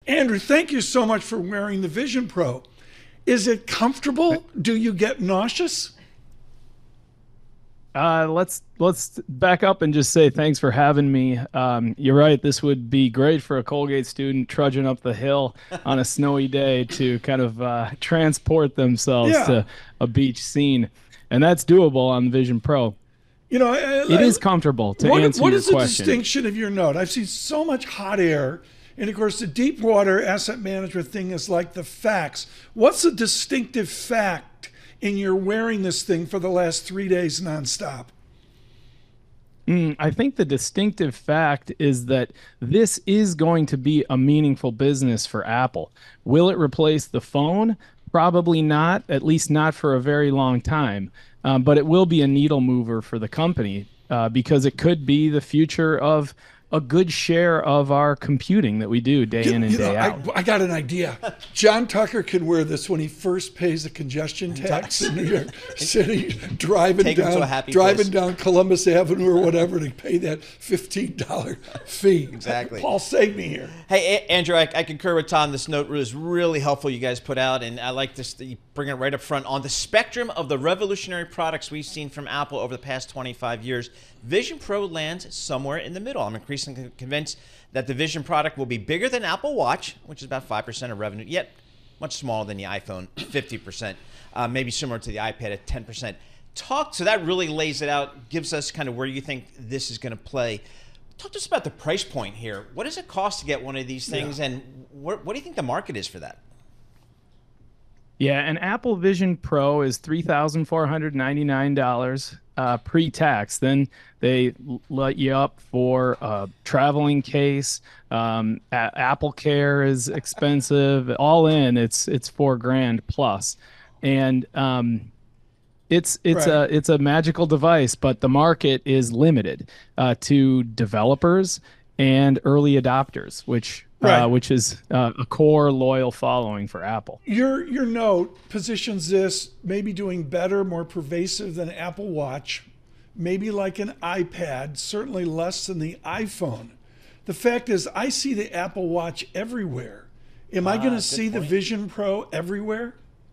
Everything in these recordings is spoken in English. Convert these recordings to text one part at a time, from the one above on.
Andrew, thank you so much for wearing the Vision Pro. Is it comfortable? Do you get nauseous? Let's back up and just say thanks for having me. You're right. This would be great for a Colgate student trudging up the hill on a snowy day to kind of transport themselves to a beach scene. And that's doable on the Vision Pro. You know, it is comfortable to answer your question. What is the distinction of your note? I've seen so much hot air. And of course, the Deepwater Asset Management thing is like the facts. What's the distinctive fact in your wearing this thing for the last 3 days nonstop? I think the distinctive fact is that this is going to be a meaningful business for Apple. Will it replace the phone? Probably not, at least not for a very long time. But it will be a needle mover for the company because it could be the future of a good share of our computing that we do day in and day out. I got an idea. John Tucker can wear this when he first pays the congestion tax in New York City, driving down Columbus Avenue or whatever to pay that $15 fee. Exactly. Paul, save me here. Hey, Andrew, I concur with Tom. This note was really helpful you guys put out, and I like this that you bring it right up front. On the spectrum of the revolutionary products we've seen from Apple over the past 25 years, Vision Pro lands somewhere in the middle. I'm increasingly convinced that the Vision product will be bigger than Apple Watch, which is about 5% of revenue, yet much smaller than the iPhone, 50%, maybe similar to the iPad at 10%. So that really lays it out, gives us kind of where you think this is going to play. Talk to us about the price point here. What does it cost to get one of these things, and what do you think the market is for that? Yeah, an Apple Vision Pro is $3,499 pre-tax. Then they let you up for a traveling case. Apple Care is expensive. All in, it's $4,000 plus, and it's a magical device. But the market is limited to developers and early adopters, which is a core loyal following for Apple. Your note positions this maybe doing better, more pervasive than Apple Watch, maybe like an iPad, certainly less than the iPhone. The fact is, I see the Apple Watch everywhere. Am I going to see the Vision Pro everywhere?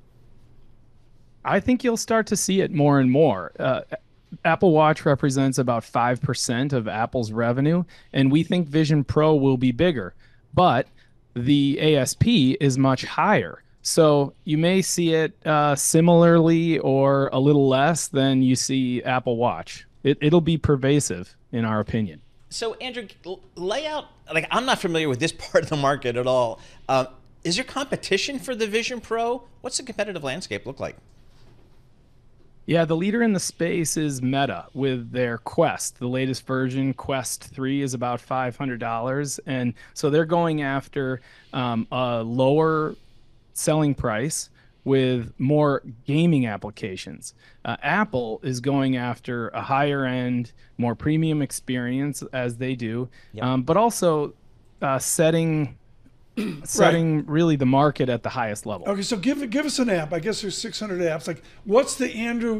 I think you'll start to see it more and more. Apple Watch represents about 5% of Apple's revenue, and we think Vision Pro will be bigger. But the ASP is much higher. So you may see it similarly or a little less than you see Apple Watch. It'll be pervasive, in our opinion. So, Andrew, lay out, I'm not familiar with this part of the market at all. Is there competition for the Vision Pro? What's the competitive landscape look like? Yeah, the leader in the space is Meta with their Quest. The latest version, Quest 3, is about $500. And so they're going after a lower selling price with more gaming applications. Apple is going after a higher end, more premium experience as they do, but also setting really the market at the highest level. Okay, so give us an app. I guess there's 600 apps. Like, what's the Andrew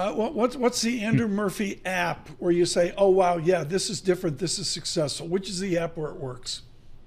Murphy app where you say, oh wow, yeah, this is different, this is successful? Which is the app where it works?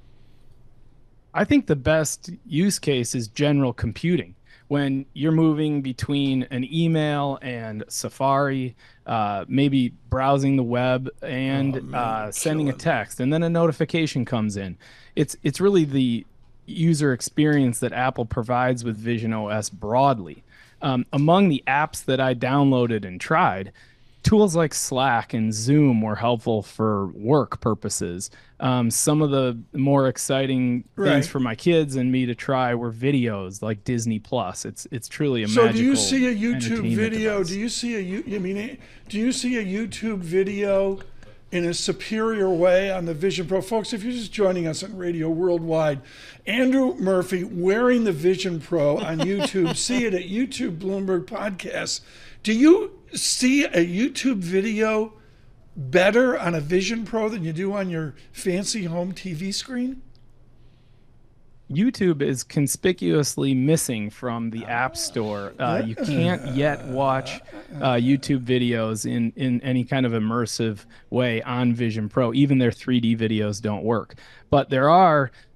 I think the best use case is general computing. When you're moving between an email and Safari, maybe browsing the web and sending a text, and then a notification comes in. It's really the user experience that Apple provides with Vision OS broadly. Among the apps that I downloaded and tried, tools like Slack and Zoom were helpful for work purposes. Some of the more exciting things for my kids and me to try were videos like Disney Plus. It's truly a magical. So do you see a YouTube video? Device. Do you see a YouTube video in a superior way on the Vision Pro? Folks, if you're just joining us on Radio Worldwide, Andrew Murphy wearing the Vision Pro on YouTube. See it at YouTube Bloomberg Podcast. Do you see a YouTube video better on a Vision Pro than you do on your fancy home TV screen? YouTube is conspicuously missing from the App Store. You can't yet watch YouTube videos in any kind of immersive way on Vision Pro. Even their 3D videos don't work. But there are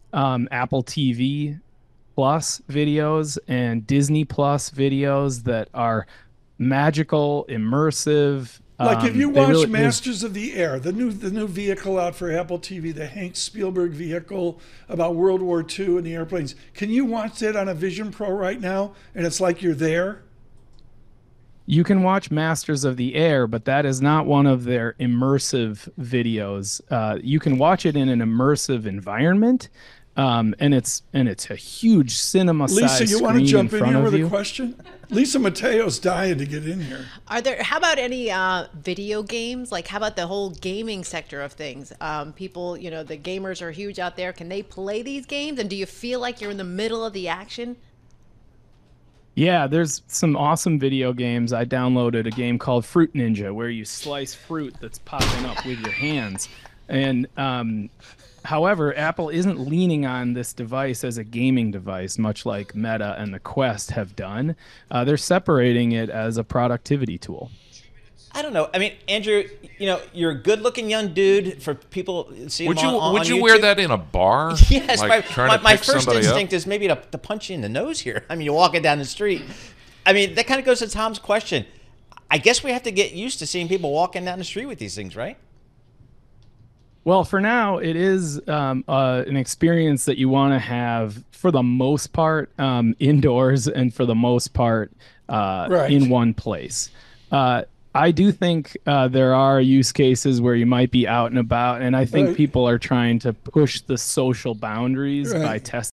Apple TV Plus videos and Disney Plus videos that are magical, immersive. Like if you watch Masters of the Air, the new vehicle out for Apple TV, the Hank Spielberg vehicle about World War II and the airplanes, can you watch that on a Vision Pro right now and it's like you're there? You can watch Masters of the Air, but that is not one of their immersive videos. You can watch it in an immersive environment, and it's a huge cinema-sized Lisa, you want to screen jump in here with you. a question? Lisa Mateo's dying to get in here. How about any video games? Like, how about the whole gaming sector of things? People, the gamers are huge out there. Can they play these games? And do you feel like you're in the middle of the action? Yeah, there's some awesome video games. I downloaded a game called Fruit Ninja where you slice fruit that's popping up with your hands. And however, Apple isn't leaning on this device as a gaming device, much like Meta and the Quest have done. They're separating it as a productivity tool. I don't know. I mean, Andrew, you're a good-looking young dude. For people see would him on would you YouTube. wear that in a bar? Yes, like my first instinct is maybe to punch you in the nose here. I mean, you're walking down the street. I mean, that kind of goes to Tom's question. I guess we have to get used to seeing people walking down the street with these things, right? Well, for now, it is an experience that you want to have, for the most part, indoors and for the most part in one place. I do think there are use cases where you might be out and about, and I think people are trying to push the social boundaries by testing